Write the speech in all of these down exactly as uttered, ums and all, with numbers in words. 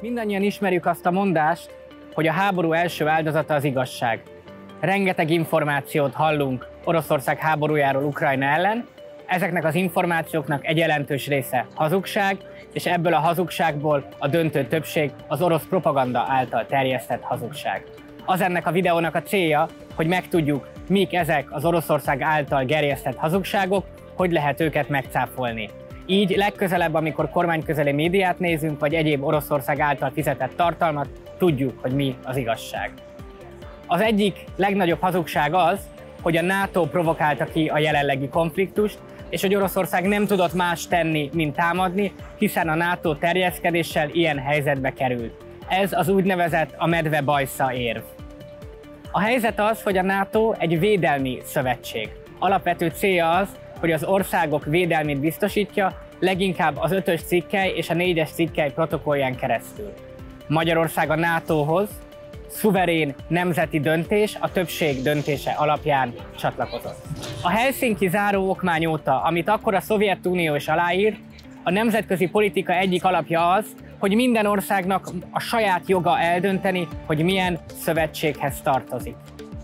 Mindannyian ismerjük azt a mondást, hogy a háború első áldozata az igazság. Rengeteg információt hallunk Oroszország háborújáról Ukrajna ellen, ezeknek az információknak egy jelentős része hazugság, és ebből a hazugságból a döntő többség az orosz propaganda által terjesztett hazugság. Az ennek a videónak a célja, hogy megtudjuk, mik ezek az Oroszország által gerjesztett hazugságok, hogy lehet őket megcáfolni. Így legközelebb, amikor kormányközeli médiát nézünk, vagy egyéb Oroszország által fizetett tartalmat, tudjuk, hogy mi az igazság. Az egyik legnagyobb hazugság az, hogy a NATO provokálta ki a jelenlegi konfliktust, és hogy Oroszország nem tudott más tenni, mint támadni, hiszen a NATO terjeszkedéssel ilyen helyzetbe került. Ez az úgynevezett a medve bajsza érv. A helyzet az, hogy a NATO egy védelmi szövetség. Alapvető célja az, hogy az országok védelmét biztosítja, leginkább az ötös cikkely és a négyes cikkely protokollján keresztül. Magyarország a nátóhoz szuverén nemzeti döntés, a többség döntése alapján csatlakozott. A Helsinki záró okmány óta, amit akkor a Szovjetunió is aláírt, a nemzetközi politika egyik alapja az, hogy minden országnak a saját joga eldönteni, hogy milyen szövetséghez tartozik.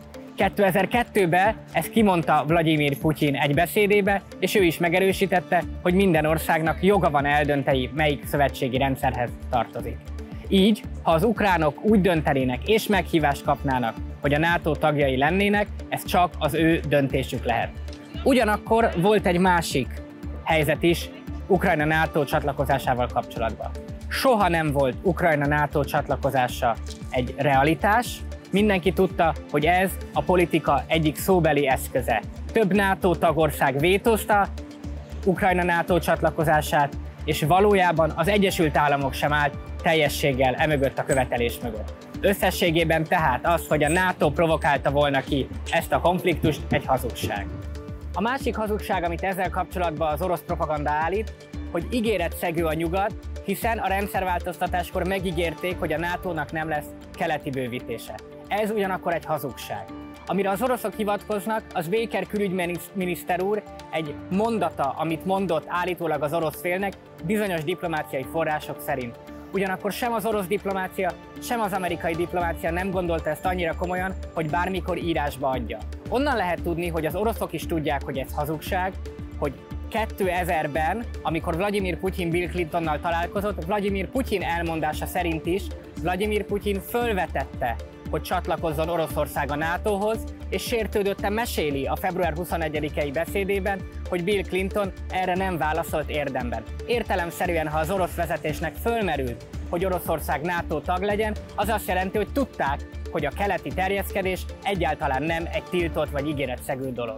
kétezer-kettőben ezt kimondta Vlagyimir Putyin egy beszédébe, és ő is megerősítette, hogy minden országnak joga van eldönteni, melyik szövetségi rendszerhez tartozik. Így, ha az ukránok úgy döntenének és meghívást kapnának, hogy a NATO tagjai lennének, ez csak az ő döntésük lehet. Ugyanakkor volt egy másik helyzet is Ukrajna NATO csatlakozásával kapcsolatban. Soha nem volt Ukrajna NATO csatlakozása egy realitás. Mindenki tudta, hogy ez a politika egyik szóbeli eszköze. Több NATO tagország vétózta Ukrajna NATO csatlakozását, és valójában az Egyesült Államok sem állt teljességgel emögött a követelés mögött. Összességében tehát az, hogy a NATO provokálta volna ki ezt a konfliktust, egy hazugság. A másik hazugság, amit ezzel kapcsolatban az orosz propaganda állít, hogy ígéretszegő a nyugat, hiszen a rendszerváltoztatáskor megígérték, hogy a nátónak nem lesz keleti bővítése. Ez ugyanakkor egy hazugság. Amire az oroszok hivatkoznak, az Baker külügyminiszter úr egy mondata, amit mondott állítólag az orosz félnek, bizonyos diplomáciai források szerint. Ugyanakkor sem az orosz diplomácia, sem az amerikai diplomácia nem gondolta ezt annyira komolyan, hogy bármikor írásba adja. Onnan lehet tudni, hogy az oroszok is tudják, hogy ez hazugság, hogy kétezerben, amikor Vlagyimir Putyin Bill Clintonnal találkozott, Vlagyimir Putyin elmondása szerint is Vlagyimir Putyin fölvetette, hogy csatlakozzon Oroszország a nátóhoz, és sértődötten meséli a február huszonegyedikei beszédében, hogy Bill Clinton erre nem válaszolt érdemben. Értelemszerűen, ha az orosz vezetésnek fölmerült, hogy Oroszország NATO tag legyen, az azt jelenti, hogy tudták, hogy a keleti terjeszkedés egyáltalán nem egy tiltott vagy ígéretszegő dolog.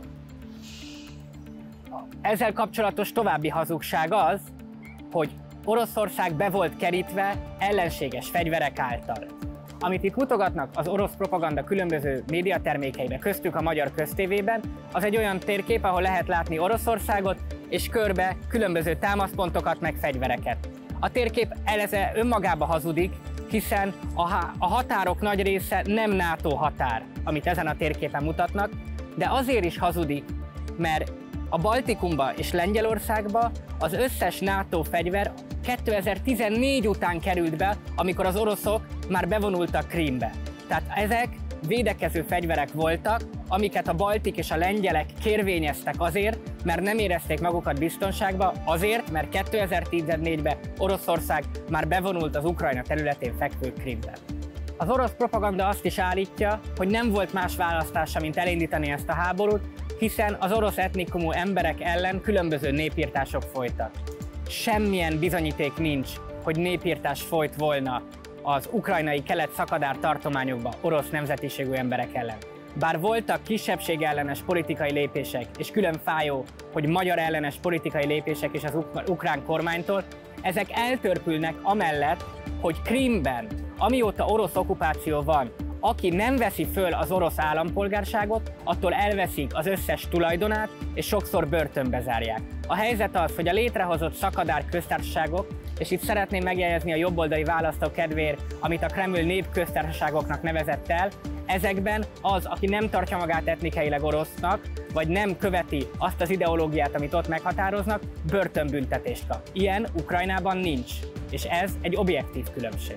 Ezzel kapcsolatos további hazugság az, hogy Oroszország be volt kerítve ellenséges fegyverek által. Amit itt mutogatnak az orosz propaganda különböző médiatermékeiben, köztük a magyar köztévében, az egy olyan térkép, ahol lehet látni Oroszországot, és körbe különböző támaszpontokat meg fegyvereket. A térkép eleve önmagába hazudik, hiszen a, a határok nagy része nem NATO határ, amit ezen a térképen mutatnak, de azért is hazudik, mert a Baltikumba és Lengyelországba az összes NATO fegyver kétezer-tizennégy után került be, amikor az oroszok már bevonultak Krímbe. Tehát ezek védekező fegyverek voltak, amiket a baltik és a lengyelek kérvényeztek azért, mert nem érezték magukat biztonságba, azért, mert kétezer-tizennégyben Oroszország már bevonult az Ukrajna területén fekvő Krímbe. Az orosz propaganda azt is állítja, hogy nem volt más választása, mint elindítani ezt a háborút, hiszen az orosz etnikumú emberek ellen különböző népirtások folytak. Semmilyen bizonyíték nincs, hogy népirtás folyt volna az ukrajnai kelet-szakadár tartományokban orosz nemzetiségű emberek ellen. Bár voltak kisebbségellenes politikai lépések, és külön fájó, hogy magyar ellenes politikai lépések is az ukrán kormánytól, ezek eltörpülnek amellett, hogy Krímben, amióta orosz okupáció van, aki nem veszi föl az orosz állampolgárságot, attól elveszik az összes tulajdonát, és sokszor börtönbe zárják. A helyzet az, hogy a létrehozott szakadár köztársaságok, és itt szeretném megjegyezni a jobboldali választók kedvéért, amit a Kreml népköztársaságoknak nevezett el, Ezekben az, aki nem tartja magát etnikailag orosznak, vagy nem követi azt az ideológiát, amit ott meghatároznak, börtönbüntetést kap. Ilyen Ukrajnában nincs, és ez egy objektív különbség.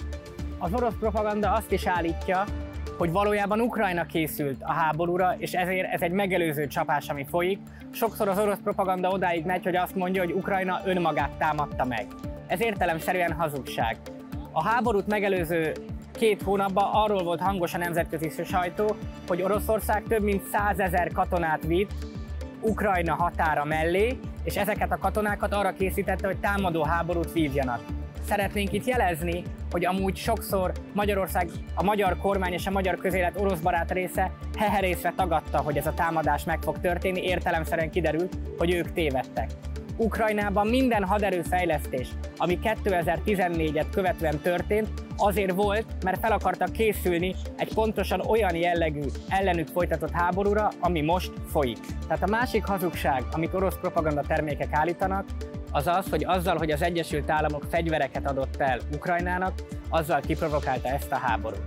Az orosz propaganda azt is állítja, hogy valójában Ukrajna készült a háborúra, és ezért ez egy megelőző csapás, ami folyik. Sokszor az orosz propaganda odáig megy, hogy azt mondja, hogy Ukrajna önmagát támadta meg. Ez értelemszerűen hazugság. A háborút megelőző két hónapban arról volt hangos a nemzetközi sajtó, hogy Oroszország több mint százezer katonát vitt Ukrajna határa mellé, és ezeket a katonákat arra készítette, hogy támadó háborút vívjanak. Szeretnénk itt jelezni, hogy amúgy sokszor Magyarország, a magyar kormány és a magyar közélet orosz barát része heherészve tagadta, hogy ez a támadás meg fog történni, értelemszerűen kiderült, hogy ők tévedtek. Ukrajnában minden haderőfejlesztés, ami kétezer-tizennégyet követően történt, azért volt, mert fel akartak készülni egy pontosan olyan jellegű ellenük folytatott háborúra, ami most folyik. Tehát a másik hazugság, amit orosz propaganda termékek állítanak, az az, hogy azzal, hogy az Egyesült Államok fegyvereket adott el Ukrajnának, azzal kiprovokálta ezt a háborút.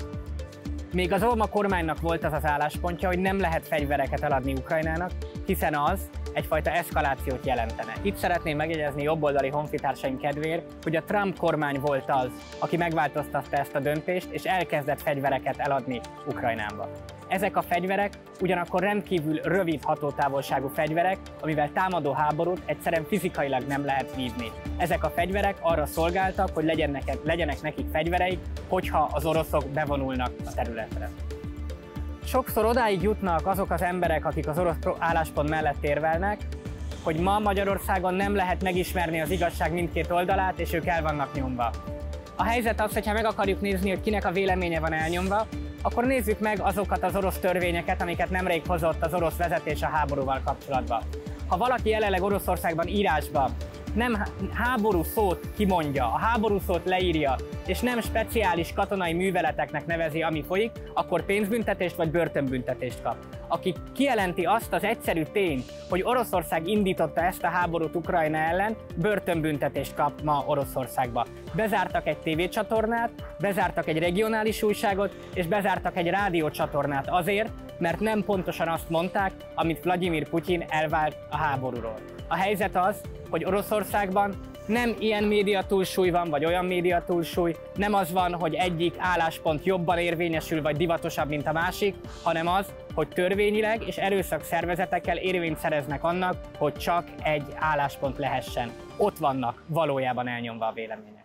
Még az Obama kormánynak volt az az álláspontja, hogy nem lehet fegyvereket eladni Ukrajnának, hiszen az egyfajta eszkalációt jelentene. Itt szeretném megjegyezni jobboldali honfitársaim kedvéért, hogy a Trump kormány volt az, aki megváltoztatta ezt a döntést, és elkezdett fegyvereket eladni Ukrajnába. Ezek a fegyverek ugyanakkor rendkívül rövid hatótávolságú fegyverek, amivel támadó háborút egyszerűen fizikailag nem lehet vívni. Ezek a fegyverek arra szolgáltak, hogy legyenek, legyenek nekik fegyvereik, hogyha az oroszok bevonulnak a területre. Sokszor odáig jutnak azok az emberek, akik az orosz álláspont mellett érvelnek, hogy ma Magyarországon nem lehet megismerni az igazság mindkét oldalát, és ők el vannak nyomva. A helyzet az, hogyha meg akarjuk nézni, hogy kinek a véleménye van elnyomva, akkor nézzük meg azokat az orosz törvényeket, amiket nemrég hozott az orosz vezetés a háborúval kapcsolatban. Ha valaki jelenleg Oroszországban írásban nem háború szót kimondja, a háború szót leírja, és nem speciális katonai műveleteknek nevezi, ami folyik, akkor pénzbüntetést vagy börtönbüntetést kap. Aki kijelenti azt az egyszerű tényt, hogy Oroszország indította ezt a háborút Ukrajna ellen, börtönbüntetést kap ma Oroszországba. Bezártak egy tévécsatornát, bezártak egy regionális újságot, és bezártak egy rádiócsatornát azért, mert nem pontosan azt mondták, amit Vladimir Putyin elvált a háborúról. A helyzet az, hogy Oroszországban nem ilyen média túlsúly van, vagy olyan média túlsúly, nem az van, hogy egyik álláspont jobban érvényesül, vagy divatosabb, mint a másik, hanem az, hogy törvényileg és erőszak szervezetekkel érvényt szereznek annak, hogy csak egy álláspont lehessen. Ott vannak valójában elnyomva a vélemény.